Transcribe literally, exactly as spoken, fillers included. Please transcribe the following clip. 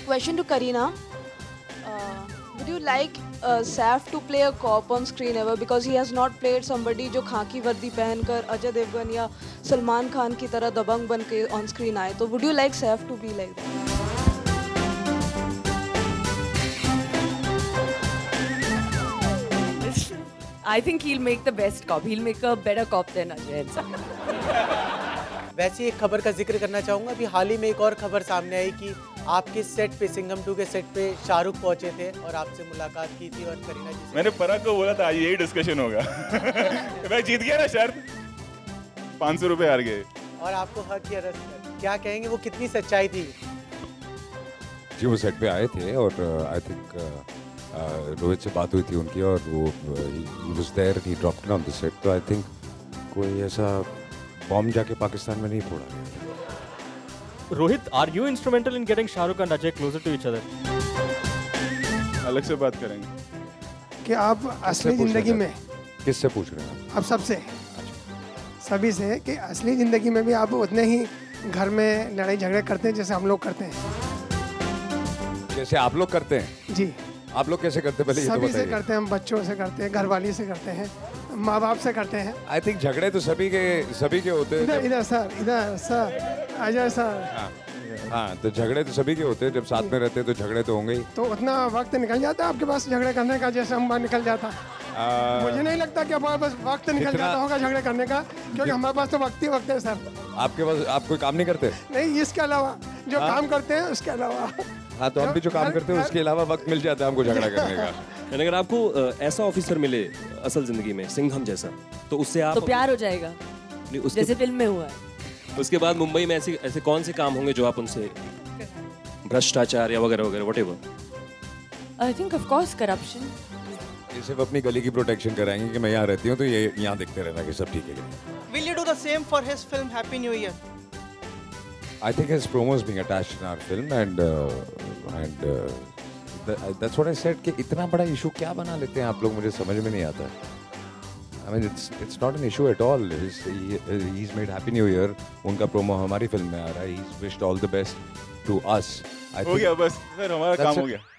Question to Kareena. Uh, would you like uh, Saif to play a cop on screen ever? Because he has not played somebody जो खाकी वर्दी पहनकर अजय देवगन या सलमान खान की तरह दबंग बन के on screen आए. तो would you like Saif to be like that? I think he'll make the best cop. He'll make a better cop than Ajay. वैसे एक खबर का जिक्र करना चाहूँगा. अभी हाल ही में एक और खबर सामने आई कि आपके सेट पे, सिंघम टू के सेट पे शाहरुख पहुंचे थे और आपसे मुलाकात की थी और करीना जी से. मैंने पराग को बोला था आज यही डिस्कशन होगा. मैं जीत गया ना शर्त. पाँच सौ रुपये हार गए. और आपको हक किया रस. क्या कहेंगे, वो कितनी सच्चाई थी? जी वो सेट पे आए थे और आई थिंक रोहित से बात हुई थी उनकी और वो he was there, he dropped on the set. तो आई थिंक कोई ऐसा बॉम्ब जाके पाकिस्तान में नहीं फोड़ा गया. Rohit, are you instrumental in getting Shahrukh and Ajay closer to each other? अलग से बात करेंगे कि आप असली जिंदगी में किससे पूछ रहे हैं आप? सबसे, सभी से, कि असली जिंदगी में भी आप उतने ही घर में लड़ाई झगड़े करते हैं जैसे हम लोग करते हैं? जैसे आप लोग करते हैं? जी. आप लोग कैसे करते हैं पहले ये तो सभी बताइए. से करते हैं, हम बच्चों से करते हैं, घरवाली से करते हैं, माँ बाप से करते हैं. आई थिंक झगड़े तो सभी के सभी के होते हैं. इधर इधर सर, इधर सर, अजय सर. हाँ हाँ, तो झगड़े तो सभी के होते हैं. जब साथ में रहते हैं तो झगड़े तो होंगे ही. तो उतना वक्त निकल जाता है आपके पास झगड़े करने का जैसे हम निकल जाता? आ, मुझे नहीं लगता कि हमारे पास वक्त निकल जाता होगा झगड़े करने का, क्योंकि हमारे पास तो वक्त ही वक्त है सर. आपके पास आप कोई काम नहीं करते? नहीं, इसके अलावा जो हाँ? काम करते हैं उसके अलावा. हाँ, तो हम भी जो काम करते हैं उसके अलावा वक्त मिल जाता है हमको झगड़ा करने का. अगर आपको ऐसा ऑफिसर मिले असल जिंदगी में सिंघम जैसा, तो उससे आप तो प्यार हो जाएगा जैसे फिल्म में हुआ है. उसके बाद मुंबई में ऐसे ऐसे कौन से काम होंगे जो आप उनसे, भ्रष्टाचार या वगैरह वगैरह whatever? I think of course corruption. ये सिर्फ अपनी गली की प्रोटेक्शन कराएंगे कि मैं यहाँ रहती हूँ तो ये यहाँ देखते रहना कि सब ठीक है. Will you do the same for his film Happy New Year? I think his promo is being attached in our film and uh, and uh, that, that's what I said कि इतना बड़ा इशू क्या बना लेते हैं आप लोग, मुझे समझ में नहीं आता. I mean it's it's not an issue at all. He's, he, he's made Happy New Year. उनका प्रोमो हमारी फिल्म में आ रहा है. He's wished all the best to us. I हो गया बस सर, हमारा काम हो गया.